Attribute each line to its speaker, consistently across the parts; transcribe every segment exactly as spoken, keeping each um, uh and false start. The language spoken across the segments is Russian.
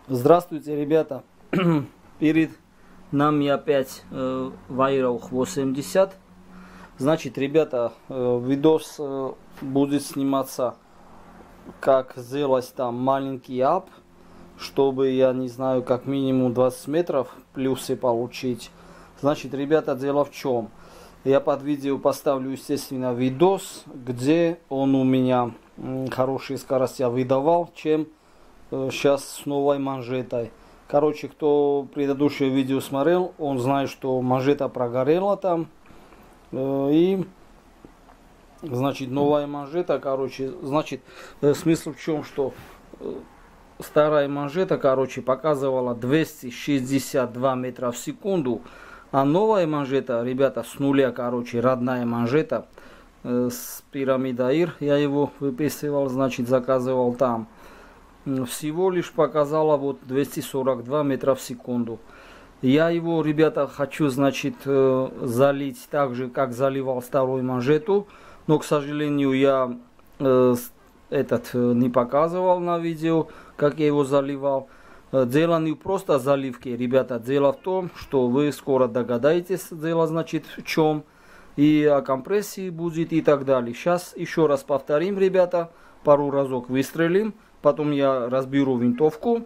Speaker 1: Здравствуйте, ребята. Перед нами опять э, Weihrauch восемьдесят. Значит, ребята, э, видос э, будет сниматься, как сделать там маленький ап, чтобы, я не знаю, как минимум двадцать метров плюсы получить. Значит, ребята, дело в чем. Я под видео поставлю, естественно, видос, где он у меня м, хорошие скорости выдавал, чем сейчас с новой манжетой. Короче, кто предыдущее видео смотрел, он знает, что манжета прогорела там. И, значит, новая манжета, короче, значит, смысл в чем, что старая манжета, короче, показывала двести шестьдесят два метра в секунду. А новая манжета, ребята, с нуля, короче, родная манжета с пирамида ай ар, я его выписывал, значит, заказывал там. Всего лишь показала вот двести сорок два метра в секунду. Я его, ребята, хочу, значит, залить так же, как заливал старую манжету. Но, к сожалению, я э, этот не показывал на видео, как я его заливал. Дело не просто заливки, ребята. Дело в том, что вы скоро догадаетесь, дело, значит, в чем. И о компрессии будет и так далее. Сейчас еще раз повторим, ребята. Пару разок выстрелим. Потом я разберу винтовку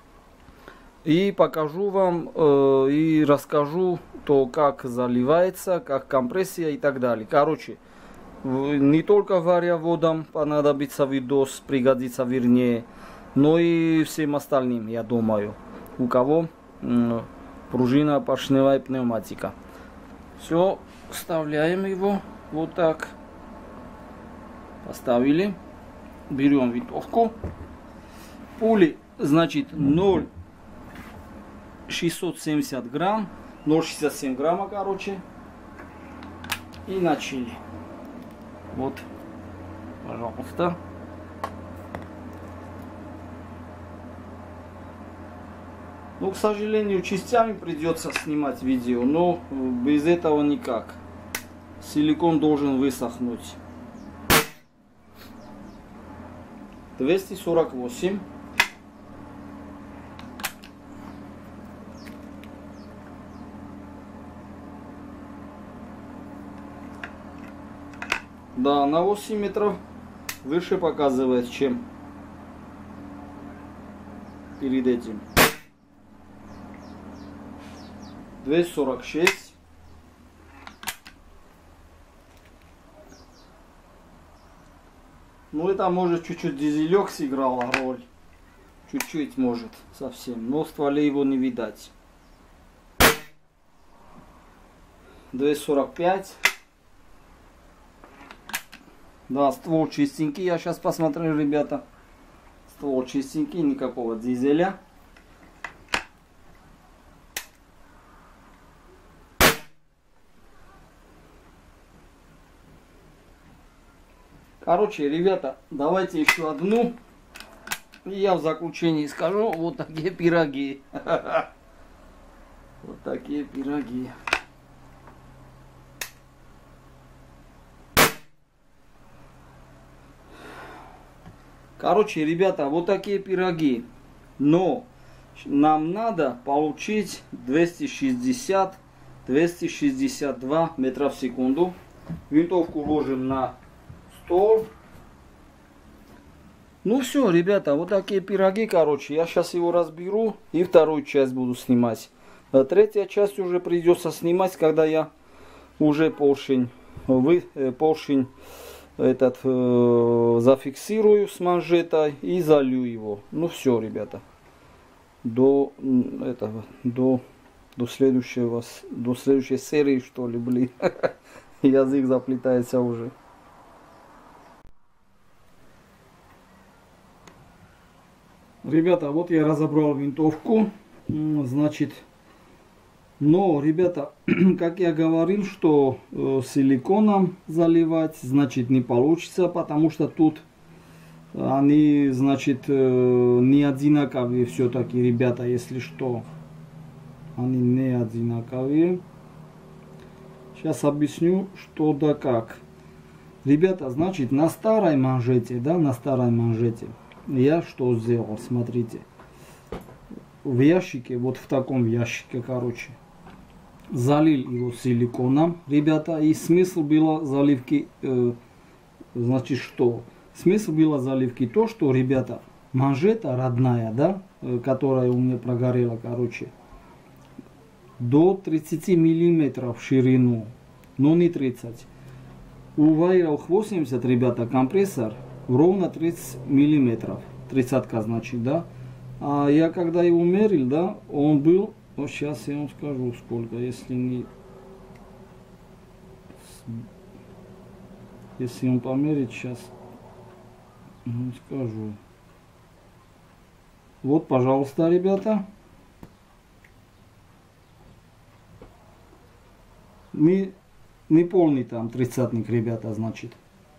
Speaker 1: и покажу вам э, и расскажу то, как заливается, как компрессия и так далее. Короче, не только вариоводам понадобится видос, пригодится вернее, но и всем остальным, я думаю, у кого э, пружина, поршневая пневматика. Все, вставляем его вот так. Поставили. Берем винтовку. Пули, значит, ноль целых шестьсот семьдесят грамм, ноль целых шестьдесят семь грамма, короче. И начали. Вот, пожалуйста. Ну, к сожалению, частями придется снимать видео, но без этого никак. Силикон должен высохнуть. двести сорок восемь. Да, на восемь метров выше показывает, чем перед этим. двести сорок шесть. Ну, это может чуть-чуть дизелек сыграл роль. Чуть-чуть может совсем. Но в стволе его не видать. двести сорок пять. Да, ствол чистенький. Я сейчас посмотрю, ребята. Ствол чистенький, никакого дизеля. Короче, ребята, давайте еще одну. И я в заключении скажу, вот такие пироги. Вот такие пироги. Короче, ребята, вот такие пироги. Но нам надо получить двести шестьдесят — двести шестьдесят два метра в секунду. Винтовку ложим на стол. Ну все, ребята, вот такие пироги, короче. Я сейчас его разберу и вторую часть буду снимать. А третья часть уже придется снимать, когда я уже поршень, вы, поршень этот э, зафиксирую с манжетой и залью его. Ну все, ребята. До этого, до, до следующего, до следующей серии, что ли, блин. Язык заплетается уже. Ребята, вот я разобрал винтовку. Значит, но, ребята, как я говорил, что э, силиконом заливать, значит, не получится, потому что тут они, значит, э, не одинаковые все-таки, ребята, если что. Они не одинаковые. Сейчас объясню, что да как. Ребята, значит, на старой манжете, да, на старой манжете я что сделал, смотрите. в ящике, вот в таком ящике, короче. Залил его силиконом, ребята. И смысл было заливки, э, значит, что? Смысл было заливки то, что, ребята, манжета родная, да, э, которая у меня прогорела, короче, до тридцати миллиметров в ширину, но не тридцать. У Weihrauch восемьдесят, ребята, компрессор ровно тридцать миллиметров. тридцатка, значит, да. А я когда его мерил, да, он был, вот сейчас я вам скажу сколько, если не, если он померить сейчас, ну, скажу. Вот, пожалуйста, ребята. Не, не полный там тридцатник, ребята, значит.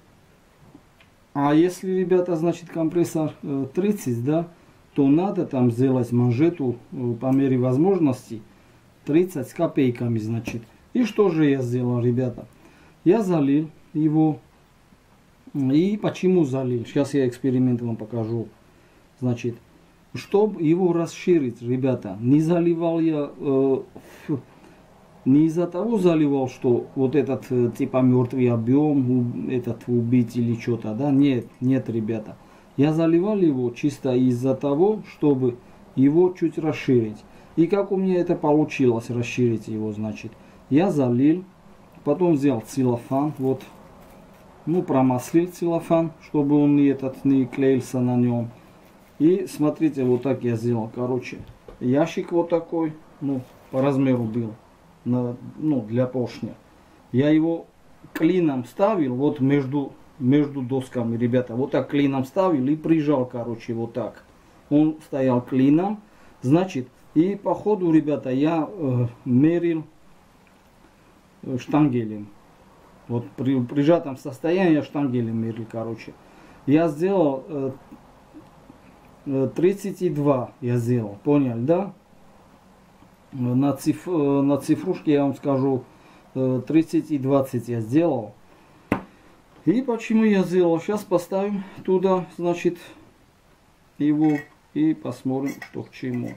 Speaker 1: А если, ребята, значит, компрессор тридцать, да, то надо там сделать манжету по мере возможностей тридцать с копейками, значит. И что же я сделал, ребята? Я залил его. И почему залил? Сейчас я эксперимент вам покажу. Значит, чтобы его расширить, ребята, не заливал я, э, не из-за того заливал, что вот этот э, типа мертвый объем, этот убить или что-то, да? Нет, нет, ребята. Я заливал его чисто из-за того, чтобы его чуть расширить. И как у меня это получилось, расширить его, значит. Я залил, потом взял целлофан, вот, ну, промаслил целлофан, чтобы он не, этот, не клеился на нем. И смотрите, вот так я сделал, короче. Ящик вот такой, ну, по размеру был, на, ну, для поршня. Я его клином ставил, вот между... между досками, ребята, вот так клином ставил и прижал, короче, вот так. Он стоял клином, значит, и по ходу, ребята, я э, мерил штангелем. Вот при прижатом состоянии я штангелем мерил, короче. Я сделал э, тридцать два, я сделал, понял, да? На, циф на цифрушке я вам скажу, э, тридцать и двадцать я сделал. И почему я сделал? Сейчас поставим туда, значит, его и посмотрим, что к чему.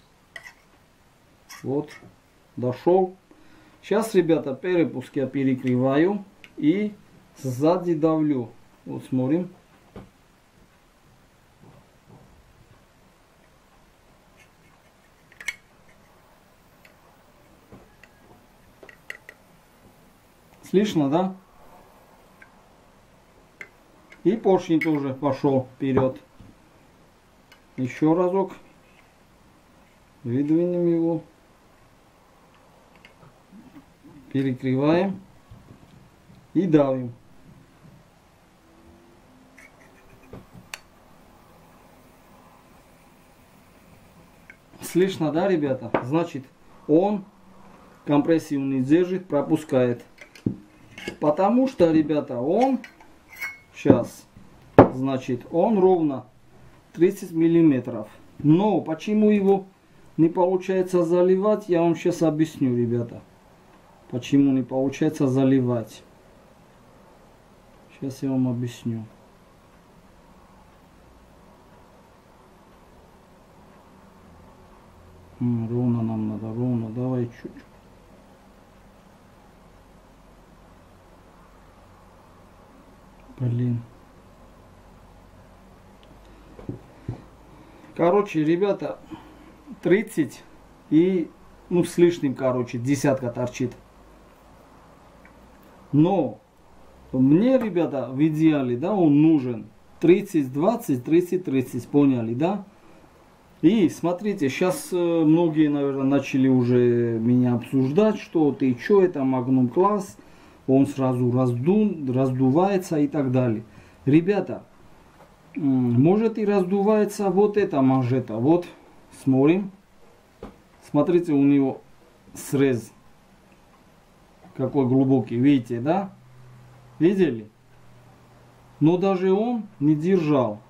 Speaker 1: Вот, дошел. Сейчас, ребята, перепуск я перекрываю и сзади давлю. Вот смотрим. Слышно, да? И поршень тоже пошел вперед. Еще разок. Выдвинем его. Перекрываем. И давим. Слышно, да, ребята? Значит, он компрессию не держит, пропускает. Потому что, ребята, он... Сейчас, значит, он ровно тридцать миллиметров. Но почему его не получается заливать, я вам сейчас объясню, ребята. Почему не получается заливать. Сейчас я вам объясню. М, ровно нам надо, ровно, давай чуть-чуть. Блин. Короче, ребята, тридцать и, ну, с лишним, короче, десятка торчит. Но мне, ребята, в идеале, да, он нужен тридцать, двадцать, тридцать, тридцать, поняли, да? И смотрите, сейчас многие, наверное, начали уже меня обсуждать, что ты что, это Magnum класс. Он сразу разду, раздувается и так далее. Ребята, может и раздувается вот эта манжета. Вот, смотрим. Смотрите, у него срез. Какой глубокий, видите, да? Видели? Но даже он не держал.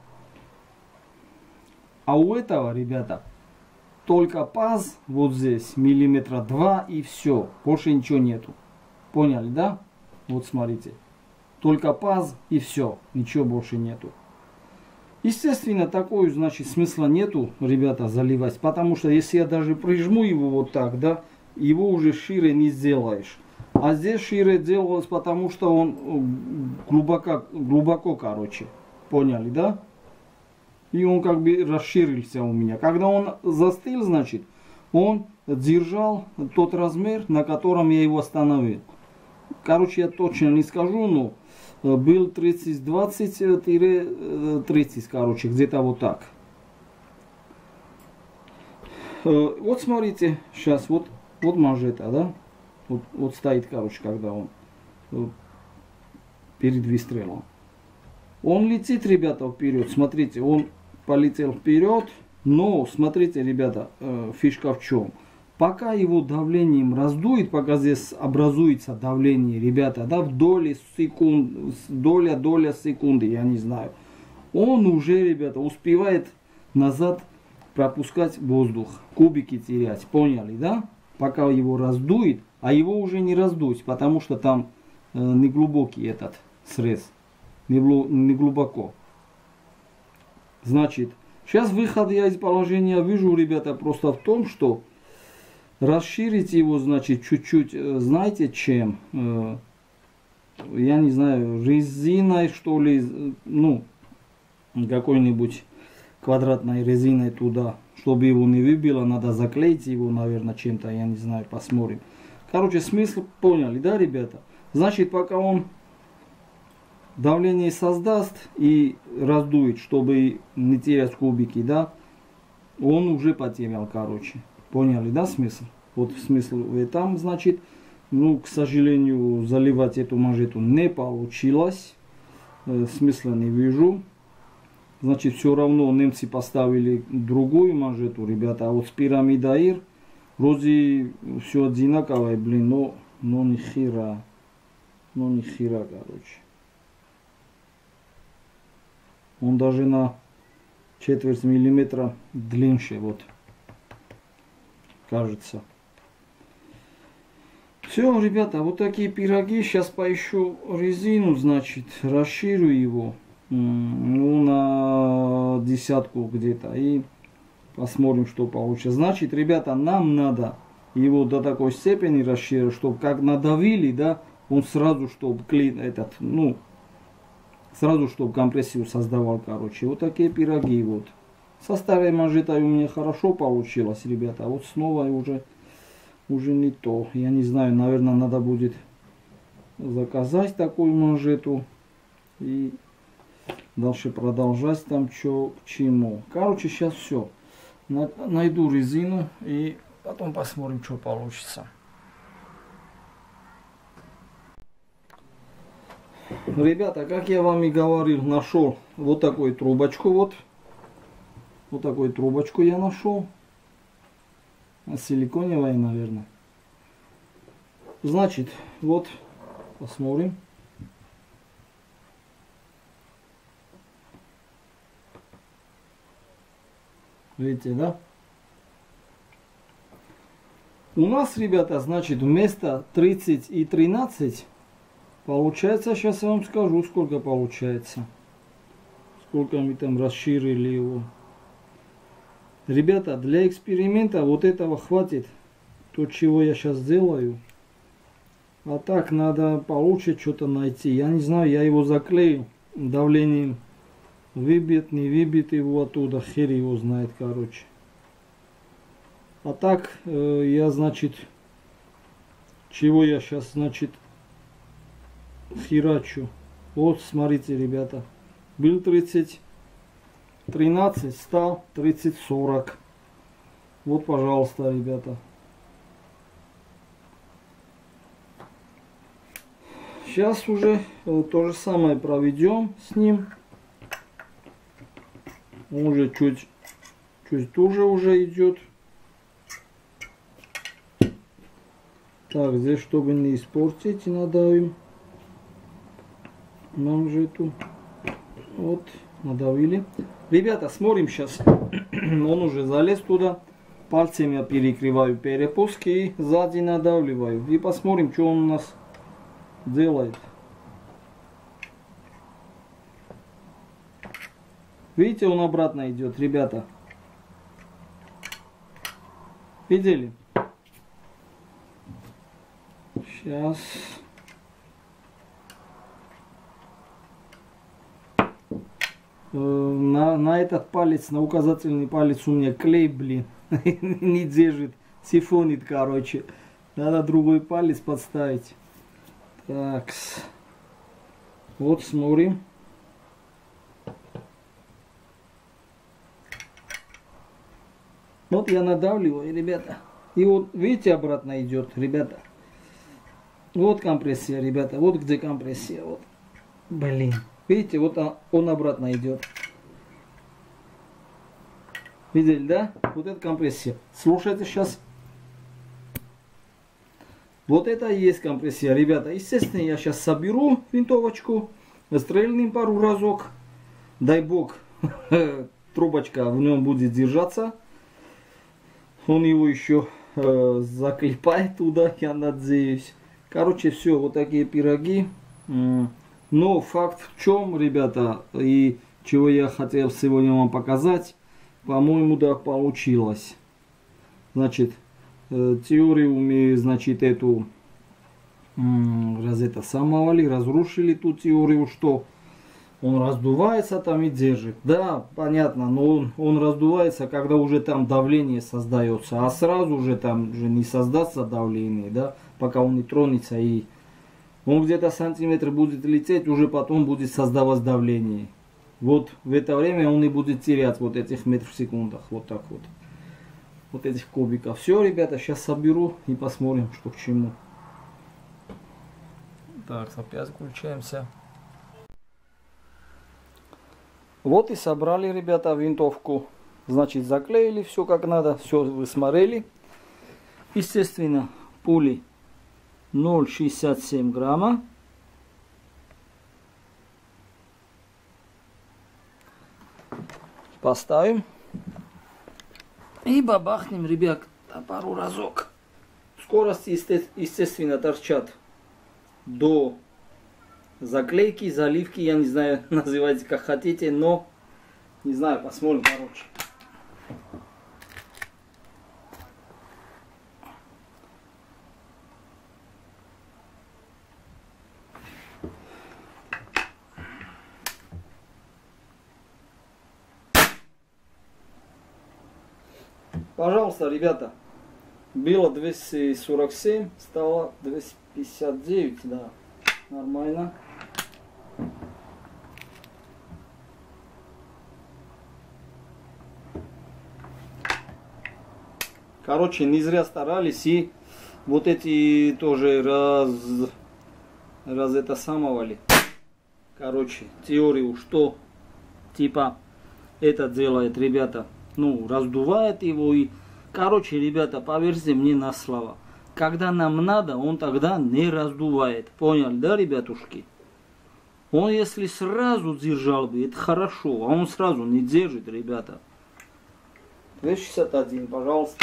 Speaker 1: А у этого, ребята, только паз вот здесь, миллиметра два и все. Больше ничего нету. Поняли, да? Вот смотрите. Только паз и все. Ничего больше нету. Естественно, такой, значит, смысла нету, ребята, заливать. Потому что если я даже прижму его вот так, да, его уже шире не сделаешь. А здесь шире делалось, потому что он глубоко, глубоко, короче. Поняли, да? И он как бы расширился у меня. Когда он застыл, значит, он держал тот размер, на котором я его остановил. Короче, я точно не скажу, но был тридцать двадцать тридцать, короче, где-то вот так. Вот смотрите, сейчас вот, вот манжета, да? Вот, вот стоит, короче, когда он перед выстрелом. Он летит, ребята, вперед. Смотрите, он полетел вперед. Но, смотрите, ребята, фишка в чем? Пока его давлением раздует, пока здесь образуется давление, ребята, да, в доли секунд, доля, доля секунды, я не знаю. Он уже, ребята, успевает назад пропускать воздух, кубики терять, поняли, да? Пока его раздует, а его уже не раздуть, потому что там э, не глубокий этот срез, не, не глубоко. Значит, сейчас выход я из положения вижу, ребята, просто в том, что расширить его, значит, чуть-чуть, знаете, чем? Э, я не знаю, резиной, что ли, ну, какой-нибудь квадратной резиной туда. Чтобы его не выбило, надо заклеить его, наверное, чем-то, я не знаю, посмотрим. Короче, смысл поняли, да, ребята? Значит, пока он давление создаст и раздует, чтобы не терять кубики, да, он уже потерял, короче. Поняли, да, смысл? Вот смысл в этом, значит, ну, к сожалению, заливать эту манжету не получилось. Э, смысла не вижу. Значит, все равно немцы поставили другую манжету, ребята. А вот с пирамидаир вроде все одинаковое, блин, но, но ни хера. Но ни хера, короче. Он даже на четверть миллиметра длиннее, вот. Кажется. Все, ребята, вот такие пироги. Сейчас поищу резину, значит, расширю его. Ну, на десятку где-то. И посмотрим, что получится. Значит, ребята, нам надо его до такой степени расширить, чтобы как надавили, да, он сразу, чтобы клин этот, ну, сразу, чтобы компрессию создавал, короче. Вот такие пироги, вот. Со старой манжетой у меня хорошо получилось, ребята. А вот с новой уже, уже не то. Я не знаю, наверное, надо будет заказать такую манжету. И дальше продолжать там что к чему. Короче, сейчас все. Найду резину и потом посмотрим, что получится. Ребята, как я вам и говорил, нашел вот такую трубочку. Вот. Вот такую трубочку я нашел. Силиконевая, наверное. Значит, вот, посмотрим. Видите, да? У нас, ребята, значит, вместо тридцать и тринадцать получается, сейчас я вам скажу, сколько получается. Сколько мы там расширили его. Ребята, для эксперимента вот этого хватит. То, чего я сейчас делаю. А так надо получше что-то найти. Я не знаю, я его заклею давлением. Выбит, не выбит его оттуда. Хер его знает, короче. А так, э, я, значит, чего я сейчас, значит, херачу. Вот, смотрите, ребята. Был тридцать тринадцать, стал тридцать сорок. Вот, пожалуйста, ребята. Сейчас уже э, то же самое проведем с ним. Он уже чуть, чуть туже уже идет. Так, здесь, чтобы не испортить, надавим манжету. Вот, надавили. Ребята, смотрим сейчас. Он уже залез туда. Пальцем я перекрываю перепуски и сзади надавливаю. И посмотрим, что он у нас делает. Видите, он обратно идет, ребята. Видели? Сейчас. На, на этот палец, на указательный палец у меня клей, блин, не держит, сифонит, короче. Надо другой палец подставить. Так, вот смотрим. Вот я надавливаю, ребята. И вот, видите, обратно идет, ребята. Вот компрессия, ребята. Вот где компрессия. Вот. Блин. Видите, вот он, он обратно идет. Видели, да? Вот это компрессия. Слушайте сейчас. Вот это и есть компрессия, ребята. Естественно, я сейчас соберу винтовочку. Стрельнем пару разок. Дай бог, трубочка в нем будет держаться. Он его еще э, заклепает туда, я надеюсь. Короче, все, вот такие пироги. Но факт в чем, ребята, и чего я хотел сегодня вам показать, по-моему, да, получилось. Значит, э, теорию мы, значит, эту, раз это самовали, разрушили ту теорию, что он раздувается там и держит. Да, понятно, но он, он раздувается, когда уже там давление создается, а сразу же там уже не создастся давление, да, пока он не тронется, и он где-то сантиметр будет лететь, уже потом будет создавать давление. Вот в это время он и будет терять вот этих метров в секундах, вот так вот. Вот этих кубиков. Все, ребята, сейчас соберу и посмотрим, что к чему. Так, опять включаемся. Вот и собрали, ребята, винтовку. Значит, заклеили все как надо, все вы смотрели. Естественно, пули ноль целых шестьдесят семь грамма. Поставим. И бабахнем, ребят, пару разок. Скорости, естественно, торчат до заклейки, заливки, я не знаю, называйте как хотите, но не знаю, посмотрим, короче. Пожалуйста, ребята, было двести сорок семь, стало двести пятьдесят девять, да, нормально. Короче, не зря старались, и вот эти тоже раз, раз это самовали. Короче, теорию, что типа это делает, ребята, ну, раздувает его и, короче, ребята, поверьте мне на слово, когда нам надо, он тогда не раздувает. Понял, да, ребятушки? Он если сразу держал бы, это хорошо, а он сразу не держит, ребята. двести шестьдесят один, пожалуйста.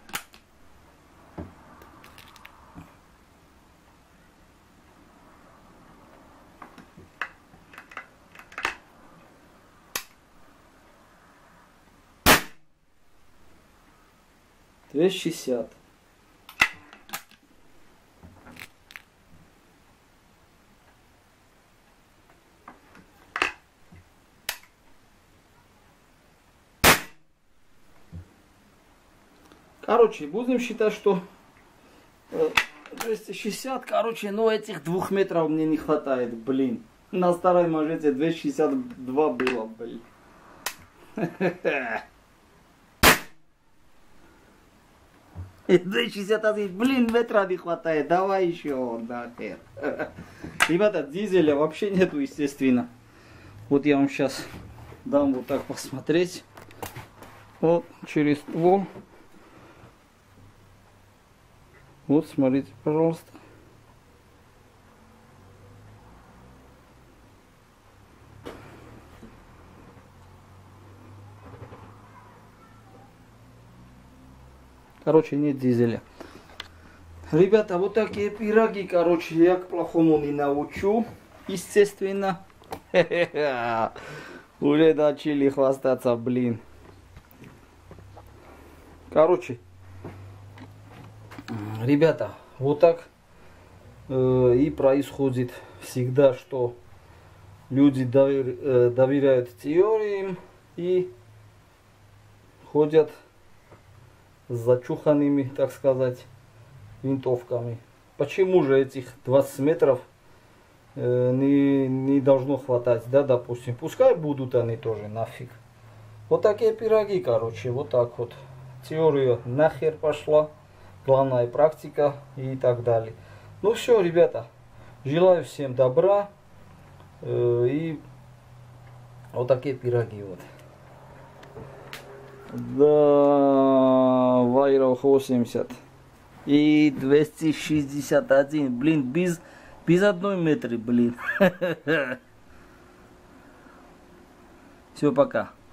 Speaker 1: двести шестьдесят. Короче, будем считать, что двести шестьдесят, короче, но этих двух метров мне не хватает, блин. На старой мажете двести шестьдесят два было, блин. двести шестьдесят один, блин, метра не хватает, давай еще, нахер. Ребята, дизеля вообще нету, естественно. Вот я вам сейчас дам вот так посмотреть. Вот, через ствол. Вот, смотрите, пожалуйста. Короче, нет дизеля. Ребята, вот такие пироги, короче, я к плохому не научу. Естественно. Вот Уже начали хвастаться, блин. Короче, ребята, вот так э, и происходит всегда, что люди довер, э, доверяют теориям и ходят с зачуханными, так сказать, винтовками. Почему же этих двадцать метров э, не, не должно хватать, да, допустим. Пускай будут они тоже, нафиг. Вот такие пироги, короче, вот так вот. Теория нахер пошла, главная практика и так далее. Ну все, ребята, желаю всем добра э, и вот такие пироги вот. Да, Вайров восемьдесят и двести шестьдесят один, блин, без, без одной метры, блин. Все, пока.